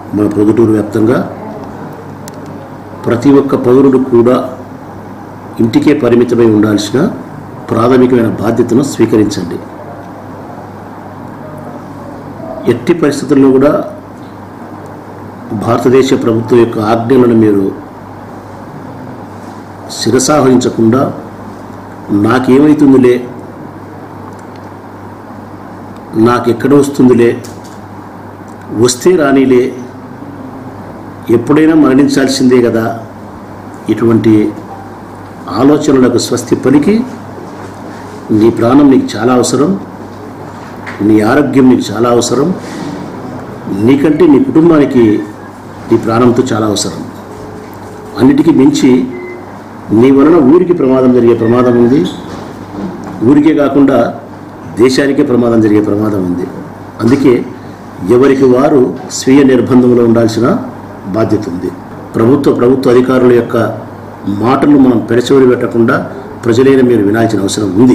మన ప్రొద్దుటూరు వ్యాప్తంగా ప్రతి ఒక్క పౌరుడు కూడా ఇంటికే పరిమితమై ఉండాల్సిన ప్రాథమికమైన బాధ్యతను స్వీకరించండి. ఎట్టి పరిస్థితుల్లో కూడా భారతదేశ ప్రభుత్వం యొక్క ఆజ్ఞలను మీరు శిరసావహించకుండా నాకేమవుతుందిలే, నాకెక్కడ వస్తుందిలే, వస్తే రానిలే, ఎప్పుడైనా మరణించాల్సిందే కదా, ఇటువంటి ఆలోచనలకు స్వస్తి పలికి నీ ప్రాణం నీకు చాలా అవసరం, నీ ఆరోగ్యం నీకు చాలా అవసరం, నీకంటే నీ కుటుంబానికి నీ ప్రాణంతో చాలా అవసరం. అన్నిటికీ మించి నీ వలన ఊరికి ప్రమాదం జరిగే ప్రమాదం ఉంది, ఊరికే కాకుండా దేశానికే ప్రమాదం జరిగే ప్రమాదం ఉంది. అందుకే ఎవరికి వారు స్వీయ నిర్బంధంలో ఉండాల్సిన బాధ్యత ఉంది. ప్రభుత్వ అధికారుల యొక్క మాటలు మనం పెడచెవిని పెట్టకుండా ప్రజలైన మీరు వినాల్సిన అవసరం ఉంది.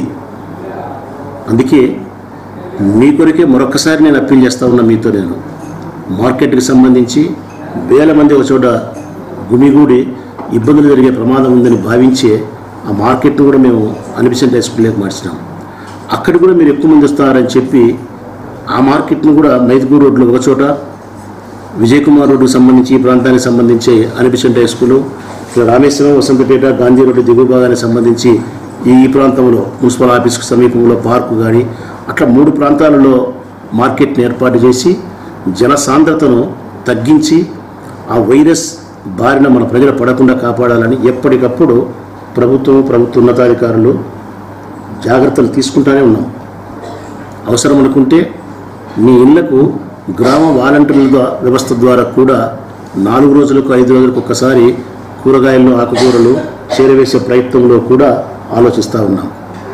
అందుకే మీ కొరకే మరొకసారి నేను అప్పీల్ చేస్తూ ఉన్నా. మీతో నేను మార్కెట్కి సంబంధించి వేల మంది ఒక చోట గుమిగూడి ఇబ్బందులు జరిగే ప్రమాదం ఉందని భావించే ఆ మార్కెట్ను కూడా మేము అనిపిసెంట్ హై స్కూల్లోకి మార్చినాం. అక్కడ కూడా మీరు ఎక్కువ మంది వస్తారని చెప్పి ఆ మార్కెట్ను కూడా మైదుగూరు రోడ్లో ఒక చోట, విజయ్ కుమార్ రోడ్డుకు సంబంధించి ఈ ప్రాంతానికి సంబంధించి అనిపిసెంట్ హై స్కూలు, ఇక్కడ రామేశ్వరం, వసంతపేట, గాంధీ రోడ్డు దిగువ భాగానికి సంబంధించి ఈ ప్రాంతంలో మున్సిపల్ ఆఫీస్కు సమీపంలో పార్కు కానీ అట్లా 3 ప్రాంతాలలో మార్కెట్ని ఏర్పాటు చేసి జనసాంద్రతను తగ్గించి ఆ వైరస్ బారిన మన ప్రజలు పడకుండా కాపాడాలని ఎప్పటికప్పుడు ప్రభుత్వ ఉన్నతాధికారులు జాగ్రత్తలు తీసుకుంటూనే ఉన్నాం. అవసరం అనుకుంటే మీ ఇళ్లకు గ్రామ వాలంటీర్ల వ్యవస్థ ద్వారా కూడా 4 రోజులకు 5 రోజులకు ఒక్కసారి కూరగాయలను, ఆకుకూరలు చేరవేసే ప్రయత్నంలో కూడా ఆలోచిస్తూ ఉన్నాం.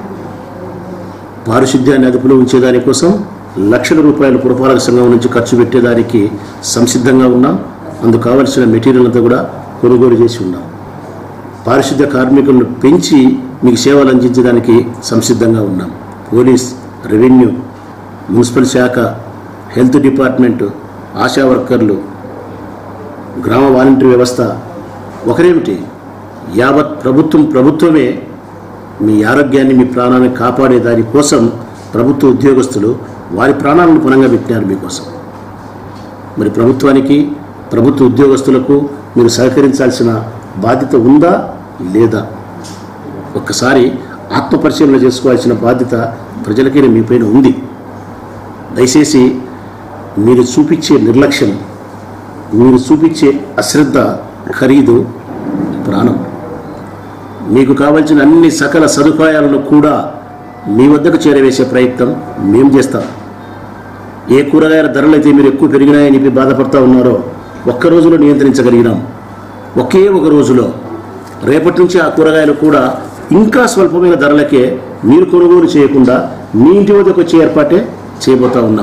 పారిశుద్ధ్యాన్ని అదుపులో ఉంచేదానికోసం లక్షల రూపాయలు పురపాలక సంఘం నుంచి ఖర్చు పెట్టేదానికి సంసిద్ధంగా ఉన్నాం. అందుకు కావలసిన మెటీరియల్ అంతా కూడా కొనుగోలు చేసి ఉన్నాం. పారిశుద్ధ్య కార్మికులను పెంచి మీకు సేవలు అందించడానికి సంసిద్ధంగా ఉన్నాం. పోలీస్, రెవెన్యూ, మున్సిపల్ శాఖ, హెల్త్ డిపార్ట్మెంటు, ఆశా వర్కర్లు, గ్రామ వాలంటీర్ వ్యవస్థ, ఒకరేమిటి యావత్ ప్రభుత్వమే మీ ఆరోగ్యాన్ని, మీ ప్రాణాన్ని కాపాడే దానికోసం ప్రభుత్వ ఉద్యోగస్తులు వారి ప్రాణాలను పణంగా పెట్టినారు మీకోసం. మరి ప్రభుత్వానికి, ప్రభుత్వ ఉద్యోగస్తులకు మీరు సహకరించాల్సిన బాధ్యత ఉందా లేదా? ఒక్కసారి ఆత్మపరిశీలన చేసుకోవాల్సిన బాధ్యత ప్రజలకైనా మీపైన ఉంది. దయచేసి మీరు చూపించే నిర్లక్ష్యం, మీరు చూపించే అశ్రద్ధ ఖరీదు ప్రాణం. మీకు కావాల్సిన అన్ని సకల సదుపాయాలను కూడా మీ వద్దకు చేరవేసే ప్రయత్నం మేము చేస్తాం. ఏ కూరగాయల ధరలు అయితే మీరు ఎక్కువ పెరిగినాయని చెప్పి బాధపడుతూ ఉన్నారో ఒక్క రోజులో నియంత్రించగలిగినాం. ఒకే ఒక రోజులో రేపటి నుంచి ఆ కూరగాయలు కూడా ఇంకా స్వల్పమైన ధరలకే మీరు కొనుగోలు చేయకుండా మీ ఇంటి వద్దకు వచ్చే ఏర్పాటే చేయబోతూ ఉన్నాం.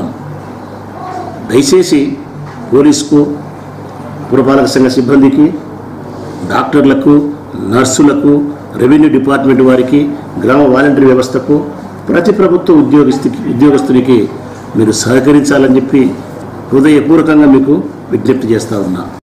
దయచేసి పోలీసుకు, పురపాలక సంఘ సిబ్బందికి, డాక్టర్లకు, నర్సులకు, రెవెన్యూ డిపార్ట్మెంట్ వారికి, గ్రామ వాలంటీర్ వ్యవస్థకు, ప్రతి ప్రభుత్వ ఉద్యోగస్తునికి మీరు సహకరించాలని చెప్పి హృదయపూర్వకంగా మీకు విజ్ఞప్తి చేస్తూ ఉన్నా.